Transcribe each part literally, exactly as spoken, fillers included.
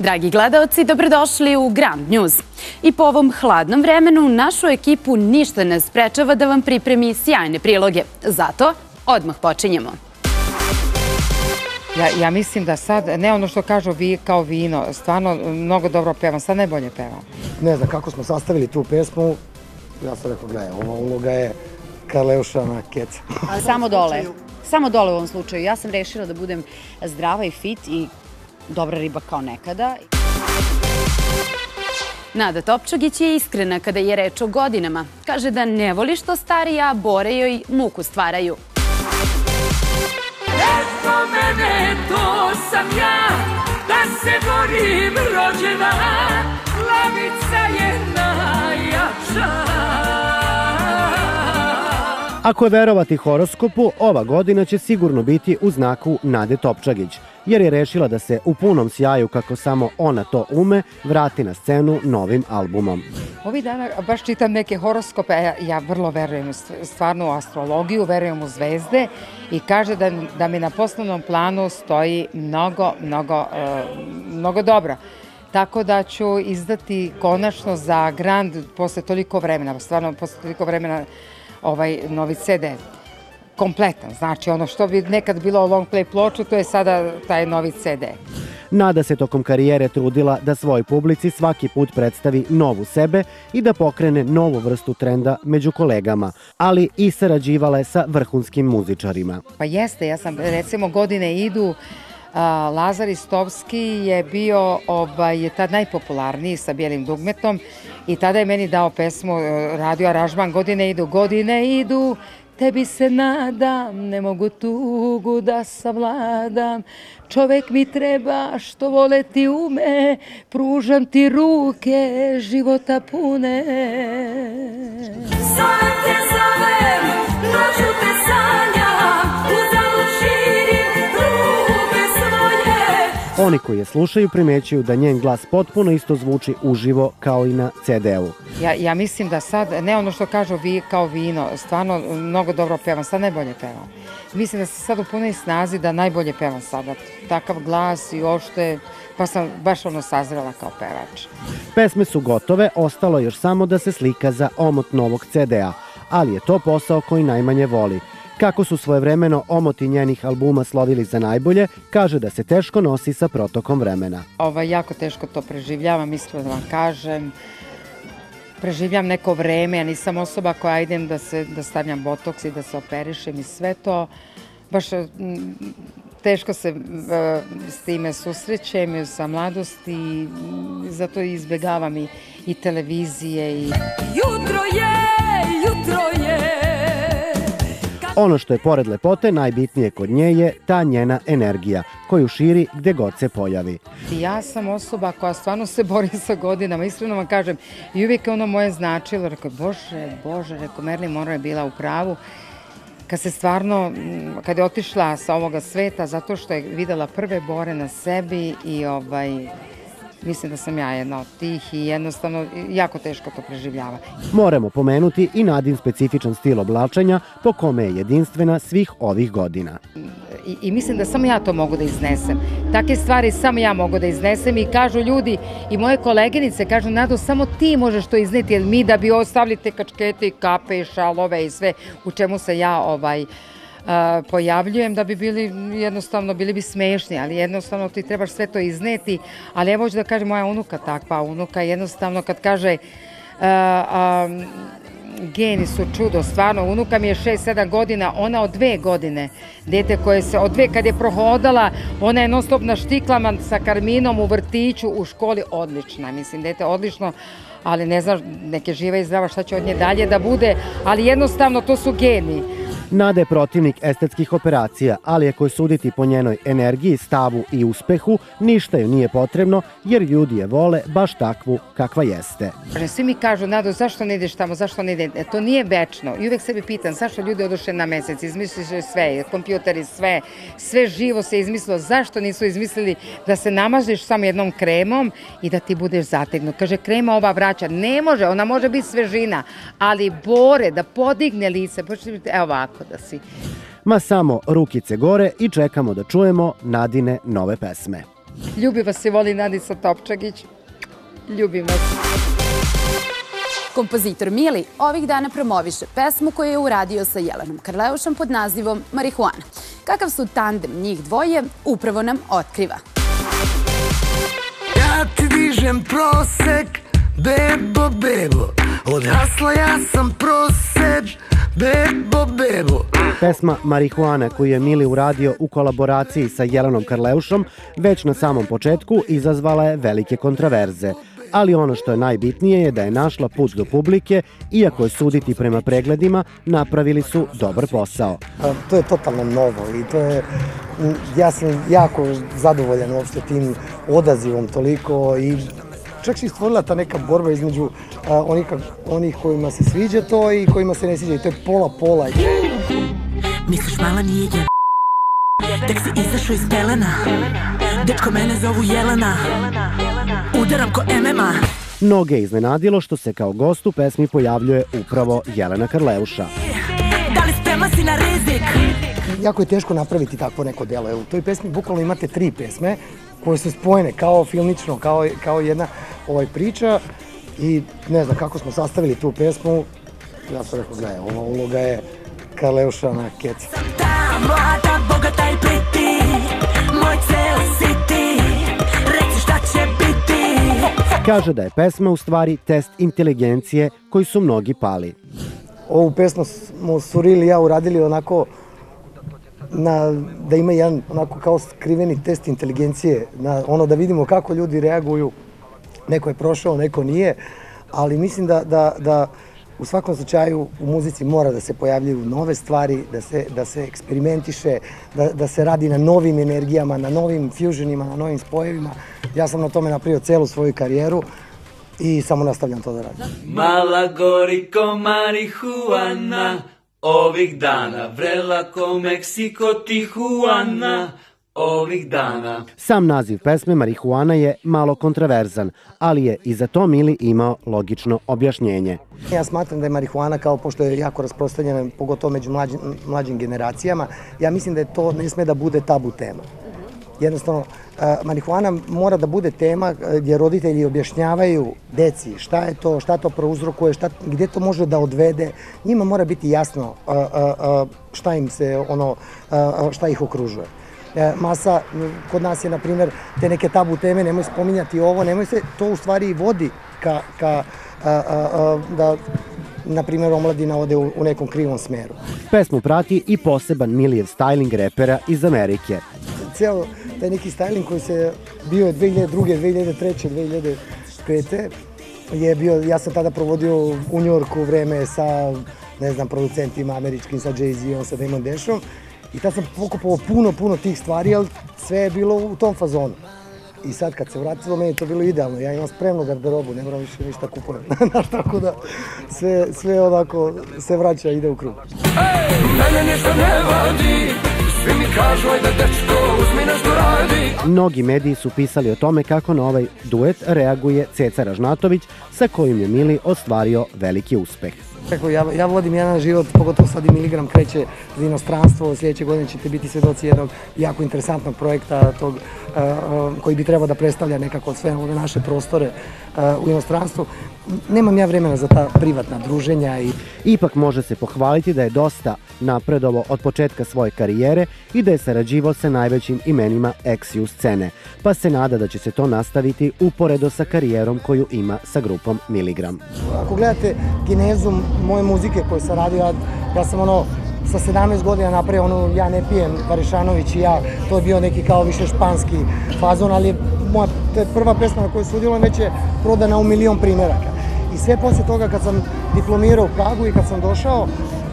Dragi gledaoci, dobrodošli u Grand News. I po ovom hladnom vremenu našu ekipu ništa ne sprečava da vam pripremi sjajne priloge. Zato odmah počinjemo. Ja, ja mislim da sad, ne ono što kažu vi kao vino, stvarno mnogo dobro pevam, sad najbolje pevam. Ne znam kako smo sastavili tu pesmu, ja sam rekao, gledaj, ova uloga je Karleušana Keca. Samo dole, samo dole u ovom slučaju. Ja sam rešila da budem zdrava i fit i dobra riba kao nekada. Nada Topčagić je iskrena kada je reč o godinama. Kaže da ne voli što stari, a bore joj muku stvaraju. Eto mene, to sam ja, da se borim rođena, lavica je najjača. Ako je verovati horoskopu, ova godina će sigurno biti u znaku Nade Topčagić, jer je rešila da se u punom sjaju, kako samo ona to ume, vrati na scenu novim albumom. Ovih dana baš čitam neke horoskope, ja, ja vrlo verujem stvarno u astrologiju, verujem u zvezde i kaže da, da mi na poslovnom planu stoji mnogo, mnogo, uh, mnogo dobro. Tako da ću izdati konačno za Grand posle toliko vremena, stvarno posle toliko vremena, ovaj novi ce de, kompletan. Znači ono što bi nekad bilo long play ploču, to je sada taj novi ce de. Nada se tokom karijere trudila da svoj publici svaki put predstavi novu sebe i da pokrene novu vrstu trenda među kolegama, ali i sarađivala je sa vrhunskim muzičarima. Pa jeste, ja sam, recimo, Godine idu, Lazar Istovski je bio ovaj, tad najpopularniji sa Bijelim dugmetom i tada je meni dao pesmu, radio aranžman Godine idu, godine idu, tebi se nadam, ne mogu tugu da savladam, čovek mi treba što voleti ume, pružam ti ruke života pune. Zovem te zovem, noću te sanjam, uzalud širim ruke svoje. Oni koji je slušaju primećuju da njen glas potpuno isto zvuči uživo kao i na ce de-u. Ja, ja mislim da sad, ne ono što kažu vi kao vino, stvarno mnogo dobro pevam, sad najbolje pevam. Mislim da sam sad u punoj snazi da najbolje pevam sada. Takav glas i uopšte, pa sam baš ono sazrela kao pevač. Pesme su gotove, ostalo još samo da se slika za omot novog ce de-a, ali je to posao koji najmanje voli. Kako su svojevremeno omoti njenih albuma slovili za najbolje, kaže da se teško nosi sa protokom vremena. Ovo, jako teško to preživljavam, iskreno da vam kažem. Preživljam neko vreme, ja nisam osoba koja idem da, se, da stavljam botoks i da se operišem i sve to. Baš m, teško se uh, s time susrećem sa mladosti i zato izbjegavam i, i televizije. I... Jutro je, jutro je. Ono što je pored lepote najbitnije kod nje je ta njena energija, koju širi gde god se pojavi. Ja sam osoba koja stvarno se bori sa godinama, iskreno vam kažem, i uvijek je ono moje značilo, rekao, bože, bože, rekao, Marilyn Monroe je bila u pravu, kad se stvarno, kad je otišla sa ovoga sveta, zato što je videla prve bore na sebi i ovaj... Mislim da sam ja jedna od tih i jednostavno jako teško to preživljava. Moramo pomenuti i Nadin specifičan stil oblačenja po kome je jedinstvena svih ovih godina. I, I mislim da samo ja to mogu da iznesem. Takve stvari samo ja mogu da iznesem i kažu ljudi i moje koleginice kažu, Nado, samo ti možeš to izneti, jer mi da bi ostavili te kačkete i kape i šalove i sve u čemu se ja ovaj... Uh, pojavljujem da bi bili jednostavno, bili bi smešni, ali jednostavno ti trebaš sve to izneti, ali evo ću da kažem, moja unuka takva, unuka jednostavno kad kaže uh, um, geni su čudo, stvarno, unuka mi je šest sedam godina, ona od dve godine, dete koje se, od dve kad je prohodala, ona je non stop na štiklama sa Karminom u vrtiću, u školi, odlična, mislim, dete odlično, ali ne znam, neke živa i zdrava šta će od nje dalje da bude, ali jednostavno to su geni. Nada je protivnik estetskih operacija, ali ako je suditi po njenoj energiji, stavu i uspehu, ništa joj nije potrebno, jer ljudi je vole baš takvu kakva jeste. Svi mi kažu, Nado, zašto ne ideš tamo, zašto ne ideš? To nije večno. I uvek sebi pitan, zašto ljudi odoše na mesec, izmisliš sve, kompjuteri, sve, sve živo se izmislilo, zašto nisu izmislili da se namažeš samo jednom kremom i da ti budeš zategnut. Kaže, krema ova vraća. Ne može, ona može biti svežina, ali bore da podigne lice, evo ovako da si. Ma samo rukice gore i čekamo da čujemo Nadine nove pesme. Ljubi vas i voli Nadica Topčagić. Ljubim vas. Kompozitor Mili ovih dana promoviše pesmu koju je uradio sa Jelenom Karleušom pod nazivom Marihuana. Kakav su tandem njih dvoje, upravo nam otkriva. Ja ti dižem prosek, bebo, bebo. Od hasla ja sam prosek, bebo, bebo. Pesma Marihuana koju je Mili uradio u kolaboraciji sa Jelenom Karleušom već na samom početku izazvala je velike kontraverze. Ali ono što je najbitnije je da je našla put do publike, iako je suditi prema pregledima, napravili su dobar posao. To je totalno novo i to je, ja sam jako zadovoljan uopšte tim odazivom toliko i čak se stvorila ta neka borba između onih, onih kojima se sviđa to i kojima se ne sviđa i to je pola-pola. Misliš mala nije je tek si izašao iz pelena, dečko mene zovu Jelena, udaram ko M M A. Mnoge je iznenadilo što se kao gost u pesmi pojavljuje upravo Jelena Karleuša. Da li sprema si na rizik? Jako je teško napraviti takvo neko delo. U toj pesmi bukvalno imate tri pesme koje su spojene kao filmično, kao, kao jedna ovaj, priča i ne znam kako smo sastavili tu pesmu. Ja sam rekao, gledaj, ova uloga je Karleušana Keca. Ta mlada, bogata i priti, moj ceo si ti, reci šta će biti. Kaže da je pesma u stvari test inteligencije koji su mnogi pali. Ovu pesmu smo Surili i ja uradili onako na, da ima jedan onako kao skriveni test inteligencije, na ono da vidimo kako ljudi reaguju. Neko je prošao, neko nije, ali mislim da, da, da u svakom slučaju u muzici mora da se pojavljaju nove stvari, da se, da se eksperimentiše, da, da se radi na novim energijama, na novim fusionima, na novim spojevima. Ja sam na tome napravio celu svoju karijeru i samo nastavljam to da radim. Mala gori ko marihuana, ovih dana vrela ko Meksiko Tijuana, ovih dana. Sam naziv pesme Marihuana je malo kontraverzan, ali je i za to Mili imao logično objašnjenje. Ja smatram da je marihuana, kao pošto je jako rasprostranjena, pogotovo među mlađim, mlađim generacijama, ja mislim da je to ne sme da bude tabu tema. Jednostavno, marihuana mora da bude tema gdje roditelji objašnjavaju deci šta je to, šta to prouzrokuje, šta, gdje to može da odvede. Njima mora biti jasno šta im se, ono, šta ih okružuje. Masa, kod nas je, na primjer, te neke tabu teme, nemoj spominjati ovo, nemoj se, to u stvari vodi ka, ka a, a, a, da, na primjer, omladina ode u, u nekom krivom smeru. Pesmu prati i poseban Milijev styling repera iz Amerike. Cijelo taj neki styling koji se bio dve hiljade druge, dve hiljade treće, dve hiljade pete je bio, ja sam tada provodio u Njorku vreme sa, ne znam, producentima američkim, sa Jay-Z-om, sa Damon Dashom. I tad sam pokupao puno, puno tih stvari, ali sve je bilo u tom fazonu. I sad kad se vratilo, meni je to bilo idealno. Ja imam spremnu garderobu, ne moram više ništa kupujem. Znaš, tako da sve, sve onako se vraća i ide u krug. Ej, mene ništa ne vadi, svi mi kažu ajde dečko, uzmi nešto radi. Mnogi mediji su pisali o tome kako na ovaj duet reaguje Ceca Ražnatović, sa kojim je Mili ostvario veliki uspeh. Ja, ja vodim jedan život, pogotovo sad i Miligram kreće za inostranstvo, sljedeće godine ćete biti svedoci jednog jako interesantnog projekta tog, uh, koji bi trebao da predstavlja nekako sve ove naše prostore uh, u inostranstvu. Nemam ja vremena za ta privatna druženja. I... Ipak može se pohvaliti da je dosta napredovo od početka svoje karijere i da je sarađivao sa najvećim imenima ex-ju scene, pa se nada da će se to nastaviti uporedo sa karijerom koju ima sa grupom Miligram. Ako gledate genezu moje muzike koje sam radio, ja, ja sam ono sa sedamnaest godina napravio ono Ja ne pijem, Varišanović i ja, to je bio neki kao više španski fazon, ali moja prva pesma na kojoj sudjelujem već je prodana u milion primjeraka. I sve poslije toga kad sam diplomirao u Pragu i kad sam došao,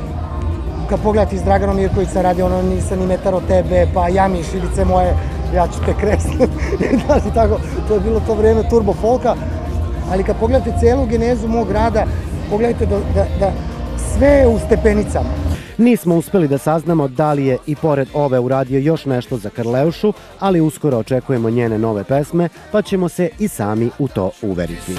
kad pogledati s Draganom Mirković sam radio ono Nisam ni metar od tebe, pa Jami šilice moje, ja ću te kresniti. I tako, to je bilo to vrijeme turbo folka, ali kad pogledate celu genezu mog rada, pogledajte da, da, da sve je u stepenicama. Nismo uspeli da saznamo da li je i pored ove uradio još nešto za Karleušu, ali uskoro očekujemo njene nove pesme, pa ćemo se i sami u to uveriti.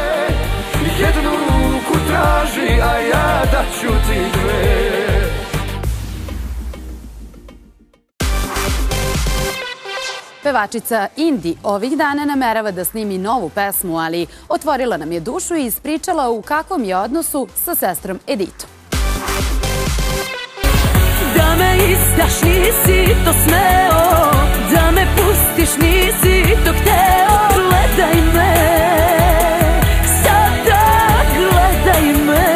Jednu ruku traži, a ja daću ti dve. Pevačica Indi ovih dana namerava da snimi novu pesmu, ali otvorila nam je dušu i ispričala u kakvom je odnosu sa sestrom Editom. Da me izdaš nisi to smeo, da me pustiš nisi to hteo. Gledaj me, sada gledaj me.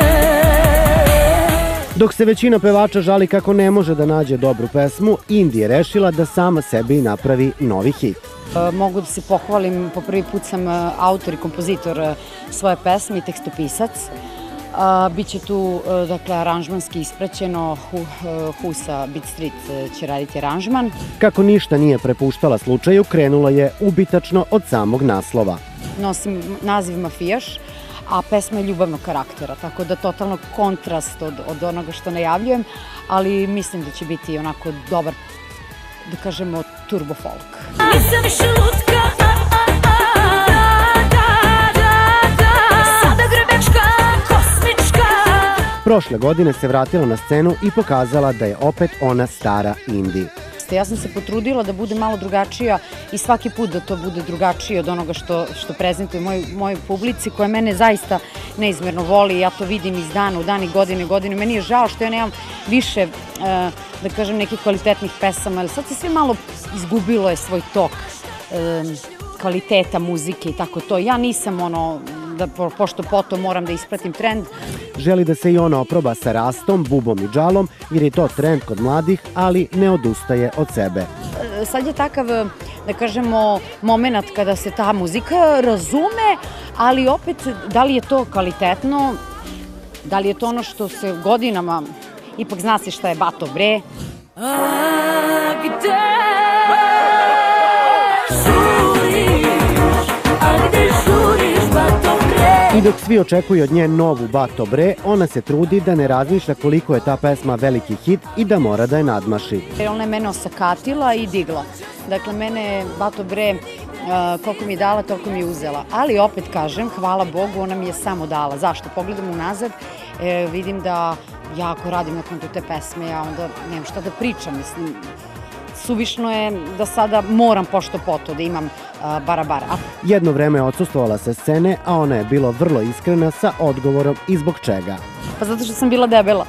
Dok se većina pevača žali kako ne može da nađe dobru pesmu, Indi je rešila da sama sebi napravi novi hit. Mogu da se pohvalim, po prvi put sam autor i kompozitor svoje pesme i tekstopisac. Biće tu, dakle, aranžmanski ispraćeno, Husa Beat Street će raditi aranžman. Kako ništa nije prepuštala slučaju, krenula je ubitačno od samog naslova. Nosim naziv Mafijaš, a pesma je ljubavnog karaktera, tako da totalno kontrast od, od onoga što najavljujem, ali mislim da će biti onako dobar, da kažemo, turbo folk. Nisam više lutka, sada grebečka, kosmička. Prošle godine se vratila na scenu i pokazala da je opet ona stara Indi. Ja sam se potrudila da bude malo drugačija i svaki put da to bude drugačije od onoga što, što prezentuje moj, moj publici, koja mene zaista neizmerno voli. Ja to vidim iz dana u dan i godine i godine. Meni je žao što ja nemam više, da kažem, nekih kvalitetnih pesama, ali sad se sve malo izgubilo je svoj tok kvaliteta muzike i tako to. Ja nisam ono, da pošto potom moram da ispratim trend. Želi da se i ona oproba sa rastom, bubom i džalom, jer je to trend kod mladih, ali ne odustaje od sebe. Sad je takav, da kažemo, moment kada se ta muzika razume, ali opet, da li je to kvalitetno, da li je to ono što se godinama, ipak zna se šta je bato bre. A gde žuriš, a gde žuriš, bato bre? I dok svi očekuju od nje novu Bato bre, ona se trudi da ne razmišlja koliko je ta pesma veliki hit i da mora da je nadmaši. Ona je mene osakatila i digla. Dakle, mene Bato bre, koliko mi je dala, toliko mi je uzela. Ali opet kažem, hvala Bogu, ona mi je samo dala. Zašto? Pogledam unazad, vidim da ja ako radim na kontu te pesme, ja onda nemam šta da pričam. Mislim, suvišno je da sada moram pošto poto da imam bara-bara. Jedno vreme je odsustvovala sa scene, a ona je bila vrlo iskrena sa odgovorom i zbog čega. Pa zato što sam bila debela.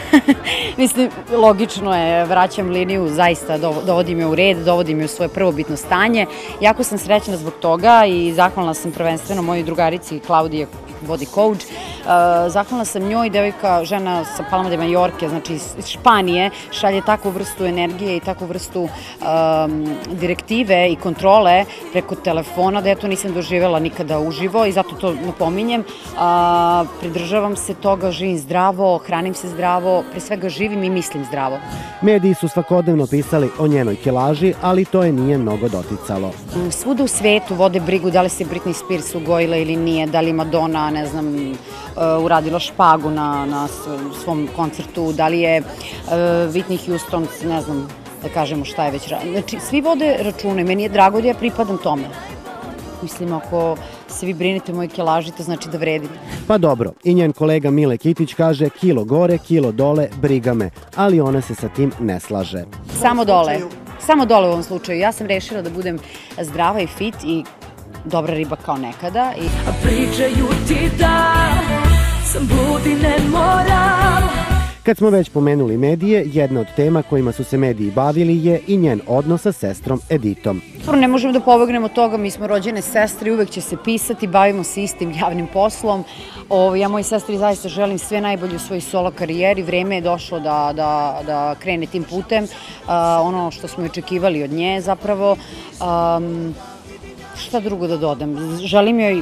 Mislim, logično je, vraćam liniju, zaista dovodim je u red, dovodim je u svoje prvobitno stanje. Jako sam srećna zbog toga i zahvalna sam prvenstveno mojoj drugarici Klaudije, body coach. Zahvalna sam njoj, devojka, žena sa Palma de Majorke, znači iz Španije, šalje takvu vrstu energije i takvu vrstu direktive i kontrole preko telefona, da ja to nisam doživjela nikada uživo i zato to napominjem. Pridržavam se toga, živim zdravo, hranim se zdravo, pre svega živim i mislim zdravo. Mediji su svakodnevno pisali o njenoj kilaži, ali to je nije mnogo doticalo. Svuda u svetu vode brigu da li se Britney Spears ugojila ili nije, da li Madonna, ne znam, uradila špagu na, na svom koncertu, da li je Whitney Houston, ne znam da kažemo šta je već radila. Znači, svi vode račune, meni je drago da ja pripadam tome. Mislim, ako se vi brinete o mojoj kilaži, to znači da vredim. Pa dobro, i njen kolega Mile Kitić kaže kilo gore, kilo dole, briga me, ali ona se sa tim ne slaže. Samo dole, samo dole u ovom slučaju. Ja sam rešila da budem zdrava i fit i dobra riba kao nekada. A pričaju ti da sam budi nemoral. Kad smo već pomenuli medije, jedna od tema kojima su se mediji bavili je i njen odnos sa sestrom Editom. Ne možemo da pobegnemo od toga, mi smo rođene sestre, uvek će se pisati, bavimo se istim javnim poslom. Ja mojoj sestri zaista želim sve najbolje u svojoj solo karijeri, vreme je došlo da, da, da krene tim putem, ono što smo očekivali od nje zapravo. Um, šta drugo da dodam, želim joj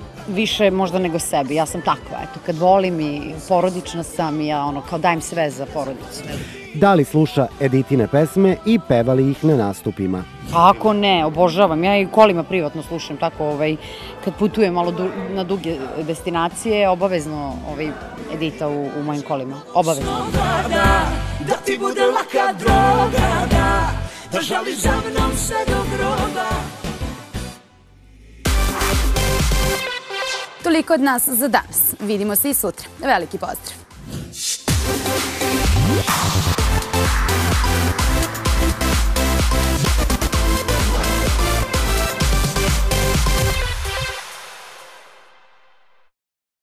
više možda nego sebi, ja sam takva, eto, kad volim i porodična sam i ja ono, kao dajem sve za porodicu. Da li sluša Editine pesme i peva li ih na nastupima? Ako ne, obožavam, ja i kolima privatno slušam, tako ovaj, kad putujem malo du, na duge destinacije, obavezno ovaj, Edita u, u mojim kolima, obavezno. Da, da ti bude laka droga, da, da žališ za mnom sve do groba. Toliko od nas za danas. Vidimo se i sutra. Veliki pozdrav!